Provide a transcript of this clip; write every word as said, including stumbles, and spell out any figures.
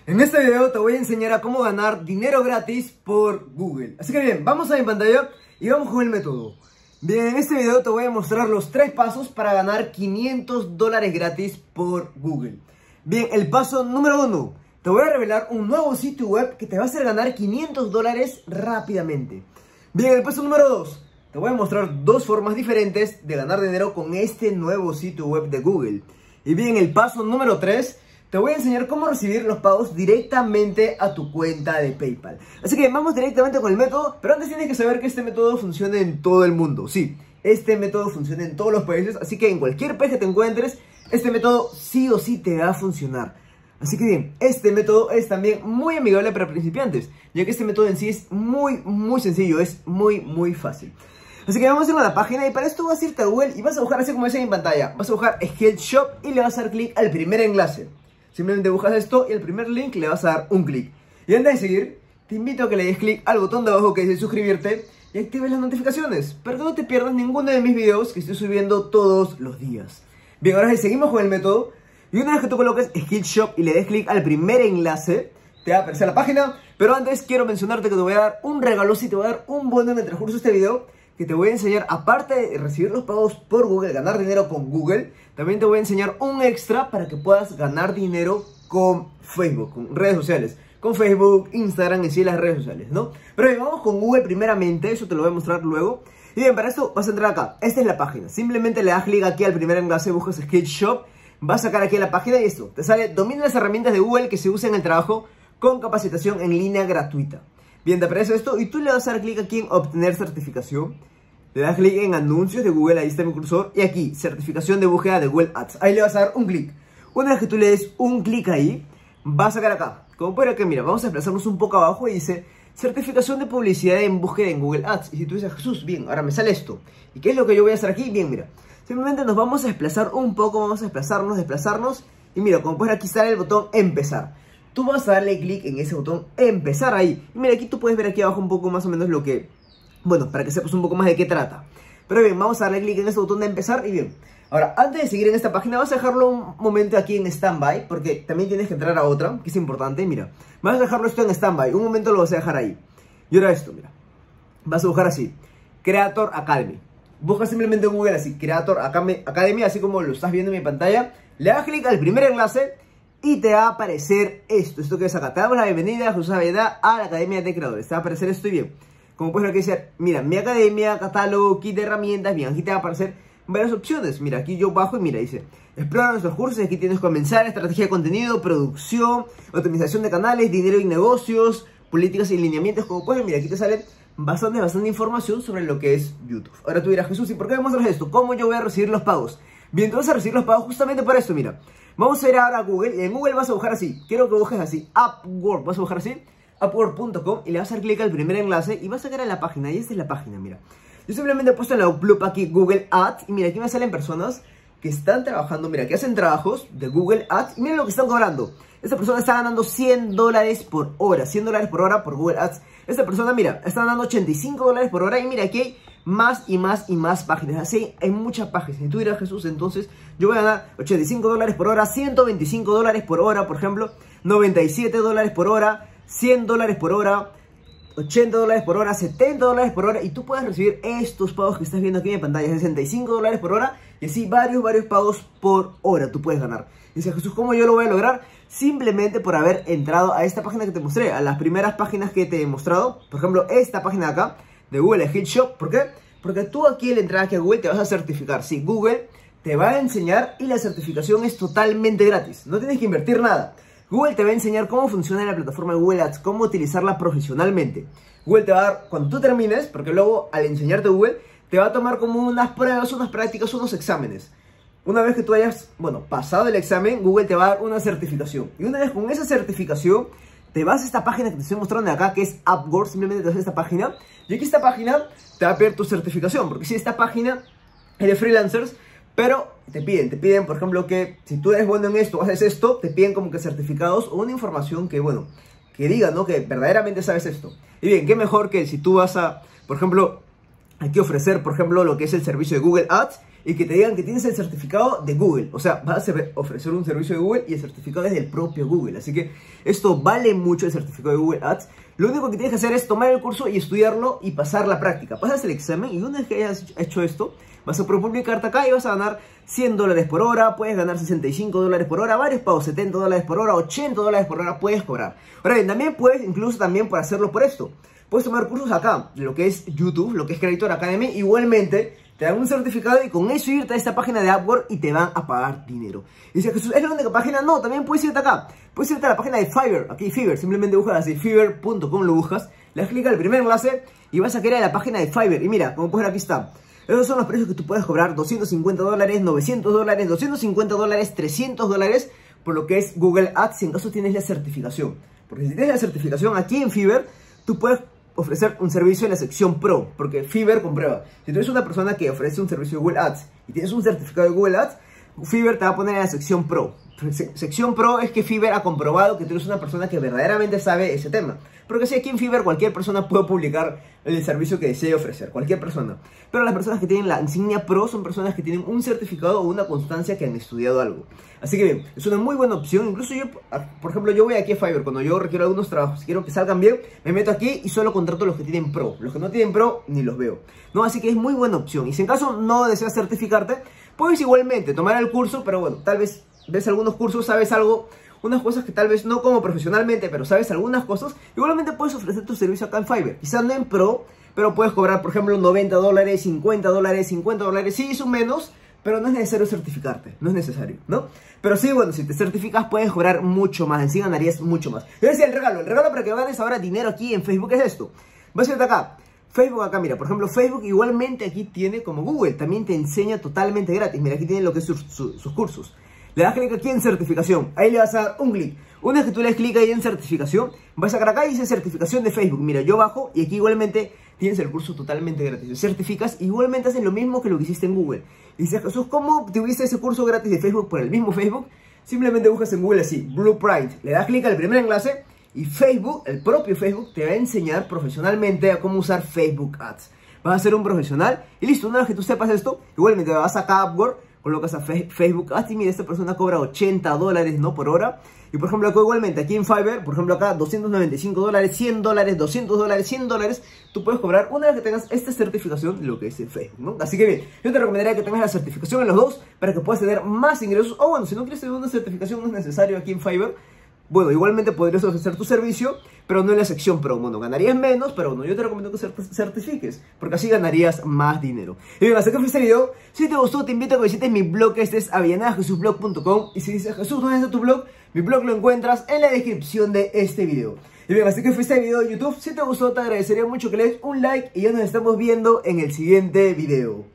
En este video te voy a enseñar a cómo ganar dinero gratis por Google. Así que bien, vamos a mi pantalla y vamos con el método. Bien, en este video te voy a mostrar los tres pasos para ganar quinientos dólares gratis por Google. Bien, el paso número uno. Te voy a revelar un nuevo sitio web que te va a hacer ganar quinientos dólares rápidamente. Bien, el paso número dos. Te voy a mostrar dos formas diferentes de ganar dinero con este nuevo sitio web de Google. Y bien, el paso número tres. Te voy a enseñar cómo recibir los pagos directamente a tu cuenta de PayPal. Así que vamos directamente con el método, pero antes tienes que saber que este método funciona en todo el mundo. Sí, este método funciona en todos los países, así que en cualquier país que te encuentres, este método sí o sí te va a funcionar. Así que bien, este método es también muy amigable para principiantes, ya que este método en sí es muy, muy sencillo, es muy, muy fácil. Así que vamos a ir a la página y para esto vas a irte a Google y vas a buscar así como ves en pantalla. Vas a buscar Skillshop Shop y le vas a dar clic al primer enlace. Simplemente buscas esto y el primer link le vas a dar un clic. Y antes de seguir, te invito a que le des clic al botón de abajo que dice suscribirte y actives las notificaciones para que no te pierdas ninguno de mis videos que estoy subiendo todos los días. Bien, ahora sí, seguimos con el método. Y una vez que tú coloques Skillshop y le des clic al primer enlace, te va a aparecer la página. Pero antes quiero mencionarte que te voy a dar un regalo, si te voy a dar un bono en el transcurso de este video, que te voy a enseñar, aparte de recibir los pagos por Google, ganar dinero con Google, también te voy a enseñar un extra para que puedas ganar dinero con Facebook, con redes sociales, con Facebook, Instagram y sí las redes sociales, ¿no? Pero bien, vamos con Google primeramente, eso te lo voy a mostrar luego. Y bien, para esto vas a entrar acá, esta es la página, simplemente le das clic aquí al primer enlace, buscas Skillshop, vas a sacar aquí la página y esto, te sale domina las herramientas de Google que se usan en el trabajo con capacitación en línea gratuita. Bien, te aparece esto y tú le vas a dar clic aquí en obtener certificación. Le das clic en anuncios de Google, ahí está mi cursor. Y aquí, certificación de búsqueda de Google Ads. Ahí le vas a dar un clic. Una vez que tú le des un clic ahí, vas a sacar acá. Como puede que, mira, vamos a desplazarnos un poco abajo y dice certificación de publicidad en búsqueda en Google Ads. Y si tú dices, Jesús, bien, ahora me sale esto. ¿Y qué es lo que yo voy a hacer aquí? Bien, mira. Simplemente nos vamos a desplazar un poco, vamos a desplazarnos, desplazarnos. Y mira, como puedes aquí sale el botón empezar. Tú vas a darle clic en ese botón empezar ahí. Y mira, aquí tú puedes ver aquí abajo un poco más o menos lo que... Bueno, para que sepas un poco más de qué trata. Pero bien, vamos a darle clic en este botón de empezar y bien. Ahora, antes de seguir en esta página, vas a dejarlo un momento aquí en standby, porque también tienes que entrar a otra, que es importante. Mira, vas a dejarlo esto en standby, un momento lo vas a dejar ahí. Y ahora esto, mira, vas a buscar así, Creator Academy. Busca simplemente en Google así, Creator Academy, así como lo estás viendo en mi pantalla. Le das clic al primer enlace y te va a aparecer esto. Esto que es acá, te damos la bienvenida, Jesús Saavedra, a la Academia de Creadores. Te va a aparecer esto y bien. Como puedes ver aquí dice, mira, mi academia, catálogo, kit de herramientas. Bien, aquí te va a aparecer varias opciones. Mira, aquí yo bajo y mira, dice, explora nuestros cursos. Aquí tienes que comenzar, estrategia de contenido, producción, optimización de canales, dinero y negocios, políticas y lineamientos. Como puedes ver, mira, aquí te sale bastante, bastante información sobre lo que es YouTube. Ahora tú dirás, Jesús, ¿y por qué me muestras esto? ¿Cómo yo voy a recibir los pagos? Bien, tú vas a recibir los pagos justamente por esto, mira. Vamos a ir ahora a Google y en Google vas a buscar así. Quiero que busques así, Upwork, vas a buscar así. Upwork punto com y le vas a dar clic al primer enlace y vas a caer a la página. Y esta es la página, mira. Yo simplemente he puesto en la lupa aquí Google Ads y mira, aquí me salen personas que están trabajando, mira, que hacen trabajos de Google Ads y mira lo que están cobrando. Esta persona está ganando cien dólares por hora, cien dólares por hora por Google Ads. Esta persona, mira, está ganando ochenta y cinco dólares por hora y mira, aquí hay más y más y más páginas. Así hay muchas páginas. Y tú dirás, Jesús, entonces yo voy a ganar ochenta y cinco dólares por hora, ciento veinticinco dólares por hora, por ejemplo, noventa y siete dólares por hora, cien dólares por hora, ochenta dólares por hora, setenta dólares por hora. Y tú puedes recibir estos pagos que estás viendo aquí en pantalla, sesenta y cinco dólares por hora. Y así varios, varios pagos por hora tú puedes ganar. Y dice, Jesús, ¿cómo yo lo voy a lograr? Simplemente por haber entrado a esta página que te mostré, a las primeras páginas que te he mostrado. Por ejemplo, esta página de acá, de Google Skillshop. ¿Por qué? Porque tú aquí al entrar aquí a Google te vas a certificar. Sí, Google te va a enseñar y la certificación es totalmente gratis. No tienes que invertir nada. Google te va a enseñar cómo funciona la plataforma de Google Ads, cómo utilizarla profesionalmente. Google te va a dar, cuando tú termines, porque luego al enseñarte Google, te va a tomar como unas pruebas, unas prácticas, unos exámenes. Una vez que tú hayas, bueno, pasado el examen, Google te va a dar una certificación. Y una vez con esa certificación, te vas a esta página que te estoy mostrando de acá, que es Upwork, simplemente te vas a esta página. Y aquí esta página te va a pedir tu certificación, porque si esta página es de freelancers, pero te piden, te piden, por ejemplo, que si tú eres bueno en esto, haces esto, te piden como que certificados o una información que, bueno, que diga, ¿no? Que verdaderamente sabes esto. Y bien, qué mejor que si tú vas a, por ejemplo, aquí ofrecer, por ejemplo, lo que es el servicio de Google Ads y que te digan que tienes el certificado de Google. O sea, vas a ofrecer un servicio de Google y el certificado es del propio Google. Así que esto vale mucho, el certificado de Google Ads. Lo único que tienes que hacer es tomar el curso y estudiarlo y pasar la práctica. Pasas el examen y una vez que hayas hecho esto, vas a publicarte acá y vas a ganar cien dólares por hora, puedes ganar sesenta y cinco dólares por hora, varios pagos, setenta dólares por hora, ochenta dólares por hora puedes cobrar. Ahora bien, también puedes, incluso también por hacerlo por esto, puedes tomar cursos acá, lo que es YouTube, lo que es Creator Academy, igualmente te dan un certificado y con eso irte a esta página de Upwork y te van a pagar dinero. Y dices, Jesús, ¿es la única página? No, también puedes irte acá, puedes irte a la página de Fiverr, aquí Fiverr, simplemente buscas así, fiverr punto com, lo buscas, le das clic al primer enlace y vas a quedar a la página de Fiverr. Y mira, como puedes ver aquí está. Esos son los precios que tú puedes cobrar: doscientos cincuenta dólares, novecientos dólares, doscientos cincuenta dólares, trescientos dólares por lo que es Google Ads, si en caso tienes la certificación. Porque si tienes la certificación aquí en Fiverr, tú puedes ofrecer un servicio en la sección Pro, porque Fiverr comprueba. Si tú eres una persona que ofrece un servicio de Google Ads y tienes un certificado de Google Ads, Fiverr te va a poner en la sección Pro. Sección Pro es que Fiverr ha comprobado que tú eres una persona que verdaderamente sabe ese tema. Porque si aquí en Fiverr cualquier persona puede publicar el servicio que desee ofrecer, cualquier persona. Pero las personas que tienen la insignia Pro son personas que tienen un certificado o una constancia que han estudiado algo. Así que bien, es una muy buena opción. Incluso yo, por ejemplo, yo voy aquí a Fiverr cuando yo requiero algunos trabajos, si quiero que salgan bien, me meto aquí y solo contrato los que tienen Pro. Los que no tienen Pro, ni los veo, ¿no? Así que es muy buena opción. Y si en caso no deseas certificarte, puedes igualmente tomar el curso, pero bueno, tal vez ves algunos cursos, sabes algo, unas cosas que tal vez no como profesionalmente, pero sabes algunas cosas, igualmente puedes ofrecer tu servicio acá en Fiverr. Quizás no en Pro, pero puedes cobrar, por ejemplo, noventa dólares, cincuenta dólares, cincuenta dólares, sí, son menos, pero no es necesario certificarte, no es necesario, ¿no? Pero sí, bueno, si te certificas puedes cobrar mucho más, en sí ganarías mucho más. Yo decía el regalo, el regalo para que ganes ahora dinero aquí en Facebook es esto. Vas a irte acá. Facebook acá, mira, por ejemplo, Facebook igualmente aquí tiene como Google, también te enseña totalmente gratis. Mira, aquí tiene lo que es sus, sus, sus cursos. Le das clic aquí en certificación, ahí le vas a dar un clic. Una vez que tú le das clic ahí en certificación, vas a sacar acá y dice certificación de Facebook. Mira, yo bajo y aquí igualmente tienes el curso totalmente gratis. Te certificas, igualmente haces lo mismo que lo que hiciste en Google. Y dices, Jesús, ¿cómo tuviste ese curso gratis de Facebook por el mismo Facebook? Simplemente buscas en Google así, Blueprint, le das clic al primer enlace y Facebook, el propio Facebook, te va a enseñar profesionalmente a cómo usar Facebook Ads. Vas a ser un profesional y listo, una vez que tú sepas esto, igualmente vas acá a Upwork, colocas a Facebook Ads y mira, esta persona cobra ochenta dólares, ¿no? Por hora. Y por ejemplo acá igualmente, aquí en Fiverr, por ejemplo acá doscientos noventa y cinco dólares, cien dólares, doscientos dólares, cien dólares, tú puedes cobrar una vez que tengas esta certificación de lo que es el Facebook, ¿no? Así que bien, yo te recomendaría que tengas la certificación en los dos para que puedas tener más ingresos. O bueno, si no quieres tener una certificación, no es necesario aquí en Fiverr. Bueno, igualmente podrías ofrecer tu servicio, pero no en la sección Pro. Bueno, ganarías menos, pero bueno, yo te recomiendo que certifiques, porque así ganarías más dinero. Y bien, hasta aquí fue este video. Si te gustó, te invito a que visites mi blog, este es avianada jesús blog punto com. Y si dices, Jesús, ¿dónde está tu blog? Mi blog lo encuentras en la descripción de este video. Y bien, así que fue este video de YouTube. Si te gustó, te agradecería mucho que le des un like y ya nos estamos viendo en el siguiente video.